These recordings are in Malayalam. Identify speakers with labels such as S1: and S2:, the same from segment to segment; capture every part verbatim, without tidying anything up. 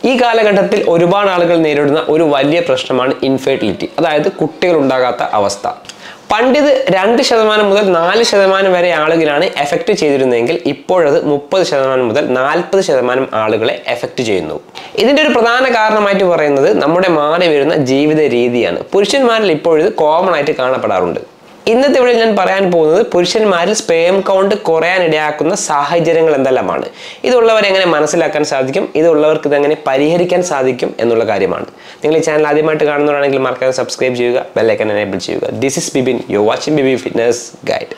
S1: ഈ കാലഘട്ടത്തിൽ ഒരുപാട് ആളുകൾ നേരിടുന്ന ഒരു വലിയ പ്രശ്നമാണ് ഇൻഫെർട്ടിലിറ്റി, അതായത് കുട്ടികൾ ഉണ്ടാകാത്ത അവസ്ഥ. പണ്ടിത് രണ്ട് ശതമാനം മുതൽ നാല് ശതമാനം വരെ ആളുകളാണ് എഫക്റ്റ് ചെയ്തിരുന്നതെങ്കിൽ ഇപ്പോഴത് മുപ്പത് ശതമാനം മുതൽ നാൽപ്പത് ശതമാനം ആളുകളെ എഫക്റ്റ് ചെയ്യുന്നു. ഇതിൻ്റെ ഒരു പ്രധാന കാരണമായിട്ട് പറയുന്നത് നമ്മുടെ മാറി വരുന്ന ജീവിത രീതിയാണ്. പുരുഷന്മാരിൽ ഇപ്പോഴിത് കോമൺ ആയിട്ട് കാണപ്പെടാറുണ്ട്. ഇന്നത്തെ ഇവിടെ ഞാൻ പറയാൻ പോകുന്നത് പുരുഷന്മാരിൽ സ്പേം കൗണ്ട് കുറയാൻ ഇടയാക്കുന്ന സാഹചര്യങ്ങൾ എന്തെല്ലാമാണ്, ഇതുള്ളവരെ എങ്ങനെ മനസ്സിലാക്കാൻ സാധിക്കും, ഇതുള്ളവർക്ക് ഇതെങ്ങനെ പരിഹരിക്കാൻ സാധിക്കും എന്നുള്ള കാര്യമാണ്. നിങ്ങൾ ഈ ചാനൽ ആദ്യമായിട്ട് കാണുന്നവരാണെങ്കിൽ മറക്കാതെ സബ്സ്ക്രൈബ് ചെയ്യുക, ബെൽ ഐക്കൺ എനേബിൾ ചെയ്യുക. This is Bibin, you are watching BB fitness guide.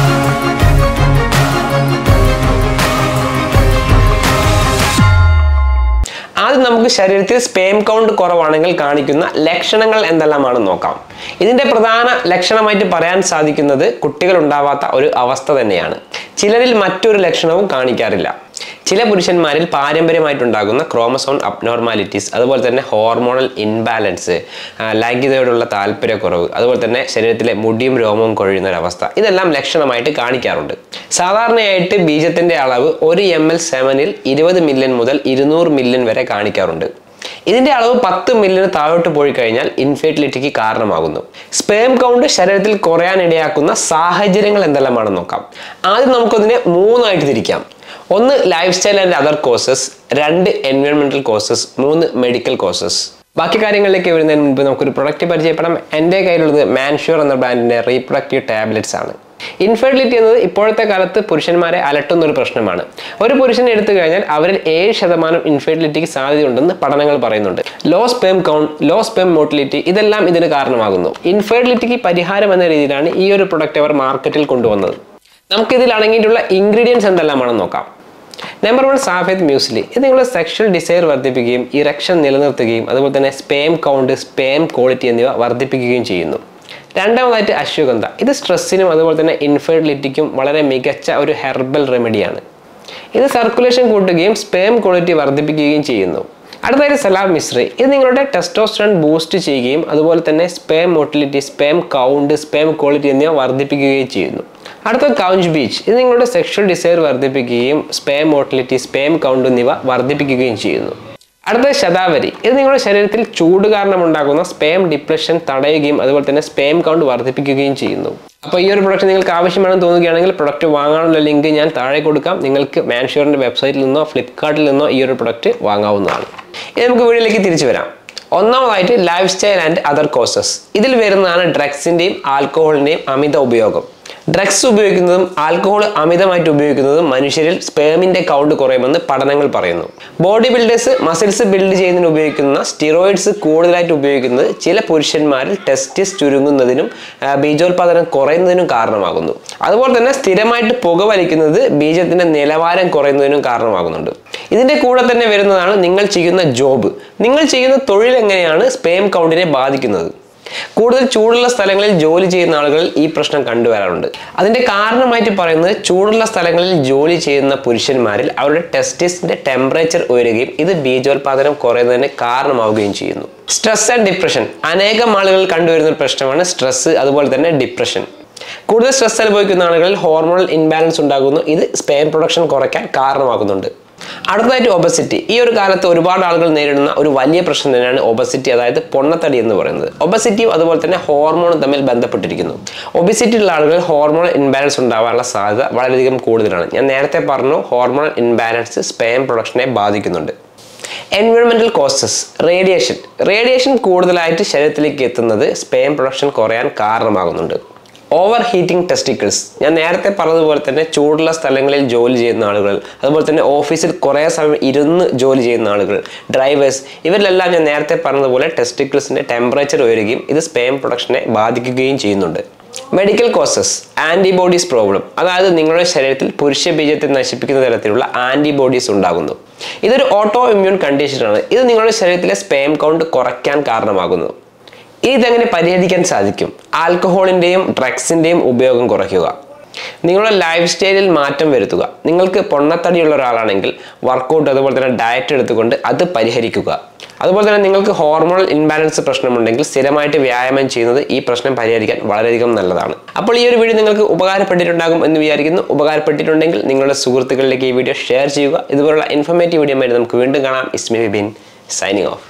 S1: ആദ്യം നമുക്ക് ശരീരത്തിൽ സ്പേം കൗണ്ട് കുറവാണെങ്കിൽ കാണിക്കുന്ന ലക്ഷണങ്ങൾ എന്തെല്ലാമാണെന്ന് നോക്കാം. ഇതിന്റെ പ്രധാന ലക്ഷണമായിട്ട് പറയാൻ സാധിക്കുന്നത് കുട്ടികൾ ഉണ്ടാവാത്ത ഒരു അവസ്ഥ തന്നെയാണ്. ചിലരിൽ മറ്റൊരു ലക്ഷണവും കാണിക്കാറില്ല. ചില പുരുഷന്മാരിൽ പാരമ്പര്യമായിട്ടുണ്ടാകുന്ന ക്രോമസോം അബ്നോർമാലിറ്റീസ്, അതുപോലെ തന്നെ ഹോർമോണൽ ഇൻബാലൻസ്, ലൈംഗികതയോടുള്ള താല്പര്യക്കുറവ്, അതുപോലെ തന്നെ ശരീരത്തിലെ മുടിയും രോമവും കൊഴിയുന്ന ഒരവസ്ഥ, ഇതെല്ലാം ലക്ഷണമായിട്ട് കാണിക്കാറുണ്ട്. സാധാരണയായിട്ട് ബീജത്തിന്റെ അളവ് ഒരു എം എൽ സെവനിൽ ഇരുപത് മില്യൺ മുതൽ ഇരുന്നൂറ് മില്യൺ വരെ കാണിക്കാറുണ്ട്. ഇതിന്റെ അളവ് പത്ത് മില്യന് താഴോട്ട് പോയി കഴിഞ്ഞാൽ ഇൻഫെർട്ടിലിറ്റിക്ക് കാരണമാകുന്നു. സ്പേം കൗണ്ട് ശരീരത്തിൽ കുറയാൻ ഇടയാക്കുന്ന സാഹചര്യങ്ങൾ എന്തെല്ലാമാണെന്ന് നോക്കാം. ആദ്യം നമുക്കതിനെ മൂന്നായിട്ട് തിരിക്കാം. ഒന്ന് lifestyle and other causes, രണ്ട് എൻവയോൺമെന്റൽ കോസസ്, മൂന്ന് മെഡിക്കൽ കോസസ്. ബാക്കി കാര്യങ്ങളിലേക്ക് വരുന്നതിന് മുൻപ് നമുക്കൊരു പ്രൊഡക്റ്റ് പരിചയപ്പെടാം. എൻ്റെ കയ്യിലുള്ളത് മാൻഷ്യൂർ എന്ന ബ്രാൻഡിന്റെ റീപ്രൊഡക്റ്റീവ് ടാബ്ലറ്റ്സ് ആണ്. ഇൻഫെർട്ടിലിറ്റി എന്നത് ഇപ്പോഴത്തെ കാലത്ത് പുരുഷന്മാരെ അലട്ടുന്ന ഒരു പ്രശ്നമാണ്. ഒരു പുരുഷനെ എടുത്തു കഴിഞ്ഞാൽ അവരിൽ ഏഴ് ശതമാനം ഇൻഫെർട്ടിലിറ്റിക്ക് സാധ്യതയുണ്ടെന്ന് പഠനങ്ങൾ പറയുന്നുണ്ട്. Low sperm count, low sperm motility, ഇതെല്ലാം ഇതിന് കാരണമാകുന്നു. ഇൻഫെർട്ടിലിറ്റിക്ക് പരിഹാരം എന്ന രീതിയിലാണ് ഈ ഒരു പ്രൊഡക്റ്റ് അവർ മാർക്കറ്റിൽ കൊണ്ടുവന്നത്. നമുക്കിതിൽ അടങ്ങിയിട്ടുള്ള ഇൻഗ്രീഡിയൻസ് എന്തെല്ലാമാണെന്ന് നോക്കാം. Number one, safed musli. ഇത് നിങ്ങളുടെ സെക്ഷൽ ഡിസയർ വർദ്ധിപ്പിക്കുകയും ഇറക്ഷൻ നിലനിർത്തുകയും അതുപോലെ തന്നെ സ്പേം കൗണ്ട്, സ്പേം ക്വാളിറ്റി എന്നിവ വർദ്ധിപ്പിക്കുകയും ചെയ്യുന്നു. രണ്ടാമതായിട്ട് അശ്വഗന്ധ. ഇത് സ്ട്രെസ്സിനും അതുപോലെ തന്നെ ഇൻഫെർട്ടിലിറ്റിക്കും വളരെ മികച്ച ഒരു ഹെർബൽ റെമഡിയാണ്. ഇത് സർക്കുലേഷൻ കൂട്ടുകയും സ്പേം ക്വാളിറ്റി വർദ്ധിപ്പിക്കുകയും ചെയ്യുന്നു. അടുത്തതായിട്ട് സലാഡ് മിശ്രി. ഇത് നിങ്ങളുടെ ടെസ്റ്റോസ്റ്ററോൺ ബൂസ്റ്റ് ചെയ്യുകയും അതുപോലെ തന്നെ sperm motility, sperm count, sperm quality എന്നിവ വർദ്ധിപ്പിക്കുകയും ചെയ്യുന്നു. അടുത്ത കൗഞ്ച് ബീച്ച്. ഇത് നിങ്ങളുടെ സെക്ഷൽ ഡിസയർ വർദ്ധിപ്പിക്കുകയും സ്പേം മോട്ടിലിറ്റി, സ്പേം കൗണ്ട് എന്നിവ വർദ്ധിപ്പിക്കുകയും ചെയ്യുന്നു. അടുത്ത ശതാവരി. ഇത് നിങ്ങളുടെ ശരീരത്തിൽ ചൂട് കാരണം ഉണ്ടാകുന്ന സ്പേം ഡിപ്രഷൻ തടയുകയും അതുപോലെ തന്നെ സ്പേം കൗണ്ട് വർദ്ധിപ്പിക്കുകയും ചെയ്യുന്നു. അപ്പോൾ ഈ ഒരു പ്രൊഡക്റ്റ് നിങ്ങൾക്ക് ആവശ്യമാണെന്ന് തോന്നുകയാണെങ്കിൽ പ്രൊഡക്റ്റ് വാങ്ങാനുള്ള ലിങ്ക് ഞാൻ താഴെ കൊടുക്കാം. നിങ്ങൾക്ക് മാൻഷ്യൂറിൻ്റെ വെബ്സൈറ്റിൽ നിന്നോ ഫ്ലിപ്കാർട്ടിൽ നിന്നോ ഈ ഒരു പ്രൊഡക്റ്റ് വാങ്ങാവുന്നതാണ്. ഇനി നമുക്ക് വീഡിയോയിലേക്ക് തിരിച്ചു വരാം. ഒന്നാമതായിട്ട് lifestyle and other causes. ഇതിൽ വരുന്നതാണ് ഡ്രഗ്സിൻ്റെയും ആൽക്കഹോളിൻ്റെയും അമിത ഉപയോഗം. ഡ്രഗ്സ് ഉപയോഗിക്കുന്നതും ആൽക്കഹോൾ അമിതമായിട്ട് ഉപയോഗിക്കുന്നതും മനുഷ്യരിൽ സ്പേമിന്റെ കൗണ്ട് കുറയുമെന്ന് പഠനങ്ങൾ പറയുന്നു. ബോഡി ബിൽഡേഴ്സ് മസിൽസ് ബിൽഡ് ചെയ്യുന്നതിന് ഉപയോഗിക്കുന്ന സ്റ്റിറോയിഡ്സ് കൂടുതലായിട്ട് ഉപയോഗിക്കുന്നത് ചില പുരുഷന്മാരിൽ ടെസ്റ്റിസ് ചുരുങ്ങുന്നതിനും ബീജോത്പാദനം കുറയുന്നതിനും കാരണമാകുന്നു. അതുപോലെ തന്നെ സ്ഥിരമായിട്ട് പുകവലിക്കുന്നത് ബീജത്തിന്റെ നിലവാരം കുറയുന്നതിനും കാരണമാകുന്നുണ്ട്. ഇതിന്റെ കൂടെ തന്നെ വരുന്നതാണ് നിങ്ങൾ ചെയ്യുന്ന ജോബ്. നിങ്ങൾ ചെയ്യുന്ന തൊഴിൽ എങ്ങനെയാണ് സ്പേം കൗണ്ടിനെ ബാധിക്കുന്നത്. കൂടുതൽ ചൂടുള്ള സ്ഥലങ്ങളിൽ ജോലി ചെയ്യുന്ന ആളുകളിൽ ഈ പ്രശ്നം കണ്ടുവരാറുണ്ട്. അതിന്റെ കാരണമായിട്ട് പറയുന്നത് ചൂടുള്ള സ്ഥലങ്ങളിൽ ജോലി ചെയ്യുന്ന പുരുഷന്മാരിൽ അവരുടെ ടെസ്റ്റിസിന്റെ ടെമ്പറേച്ചർ ഉയരുകയും ഇത് ബീജോത്പാദനം കുറയുന്നതിന് കാരണമാവുകയും ചെയ്യുന്നു. Stress and depression. അനേകം ആളുകൾ കണ്ടുവരുന്ന ഒരു പ്രശ്നമാണ് സ്ട്രെസ്, അതുപോലെ തന്നെ ഡിപ്രഷൻ. കൂടുതൽ സ്ട്രെസ് അനുഭവിക്കുന്ന ആളുകളിൽ ഹോർമോണൽ ഇൻബാലൻസ് ഉണ്ടാകുന്നു. ഇത് സ്പേം പ്രൊഡക്ഷൻ കുറയ്ക്കാൻ കാരണമാകുന്നുണ്ട്. അടുത്തതായിട്ട് ഒബസിറ്റി. ഈ ഒരു കാലത്ത് ഒരുപാട് ആളുകൾ നേരിടുന്ന ഒരു വലിയ പ്രശ്നം തന്നെയാണ് ഒബസിറ്റി, അതായത് പൊണ്ണത്തടി എന്ന് പറയുന്നത്. ഒബസിറ്റിയും അതുപോലെ തന്നെ ഹോർമോണും തമ്മിൽ ബന്ധപ്പെട്ടിരിക്കുന്നു. ഒബിസിറ്റി ഉള്ള ആളുകൾ ഹോർമോണൽ ഇൻബാലൻസ് ഉണ്ടാവാനുള്ള സാധ്യത വളരെയധികം കൂടുതലാണ്. ഞാൻ നേരത്തെ പറഞ്ഞു, ഹോർമോണൽ ഇൻബാലൻസ് സ്പേം പ്രൊഡക്ഷനെ ബാധിക്കുന്നുണ്ട്. എൻവയോൺമെന്റൽ കോസസ്. റേഡിയേഷൻ. റേഡിയേഷൻ കൂടുതലായിട്ട് ശരീരത്തിലേക്ക് എത്തുന്നത് സ്പേം പ്രൊഡക്ഷൻ കുറയാൻ കാരണമാകുന്നുണ്ട്. Overheating testicles. ഞാൻ നേരത്തെ പറഞ്ഞതുപോലെ തന്നെ ചൂടുള്ള സ്ഥലങ്ങളിൽ ജോലി ചെയ്യുന്ന ആളുകൾ, അതുപോലെ തന്നെ ഓഫീസിൽ കുറേ സമയം ഇരുന്ന് ജോലി ചെയ്യുന്ന ആളുകൾ, ഡ്രൈവേഴ്സ്, ഇവരിലെല്ലാം ഞാൻ നേരത്തെ പറഞ്ഞതുപോലെ ടെസ്റ്റിക്കിൾസിൻ്റെ ടെമ്പറേച്ചർ ഉയരുകയും ഇത് സ്പേം പ്രൊഡക്ഷനെ ബാധിക്കുകയും ചെയ്യുന്നുണ്ട്. Medical causes. Antibodies problem. അതായത് നിങ്ങളുടെ ശരീരത്തിൽ പുരുഷ ബീജത്തെ നശിപ്പിക്കുന്ന തരത്തിലുള്ള ആൻറ്റിബോഡീസ് ഉണ്ടാകുന്നു. ഇതൊരു ഓട്ടോ ഇമ്മ്യൂൺ കണ്ടീഷനാണ്. ഇത് നിങ്ങളുടെ ശരീരത്തിലെ സ്പേം കൗണ്ട് കുറയ്ക്കാൻ കാരണമാകുന്നു. ഇതെങ്ങനെ പരിഹരിക്കാൻ സാധിക്കും? ആൽക്കഹോളിൻ്റെയും ഡ്രഗ്സിൻ്റെയും ഉപയോഗം കുറയ്ക്കുക. നിങ്ങളുടെ ലൈഫ് സ്റ്റൈലിൽ മാറ്റം വരുത്തുക. നിങ്ങൾക്ക് പൊണ്ണത്തടിയുള്ള ഒരാളാണെങ്കിൽ വർക്കൗട്ട് അതുപോലെ തന്നെ ഡയറ്റ് എടുത്തുകൊണ്ട് അത് പരിഹരിക്കുക. അതുപോലെ തന്നെ നിങ്ങൾക്ക് ഹോർമോണൽ ഇൻബാലൻസ് പ്രശ്നമുണ്ടെങ്കിൽ സ്ഥിരമായിട്ട് വ്യായാമം ചെയ്യുന്നത് ഈ പ്രശ്നം പരിഹരിക്കാൻ വളരെയധികം നല്ലതാണ്. അപ്പോൾ ഈ ഒരു വീഡിയോ നിങ്ങൾക്ക് ഉപകാരപ്പെട്ടിട്ടുണ്ടാകും എന്ന് വിചാരിക്കുന്നു. ഉപകാരപ്പെട്ടിട്ടുണ്ടെങ്കിൽ നിങ്ങളുടെ സുഹൃത്തുക്കളിലേക്ക് ഈ വീഡിയോ ഷെയർ ചെയ്യുക. ഇതുപോലുള്ള ഇൻഫോർമേറ്റീവ് വീഡിയോ ആയിട്ട് നമുക്ക് വീണ്ടും കാണാം. Is me Bibin, signing of.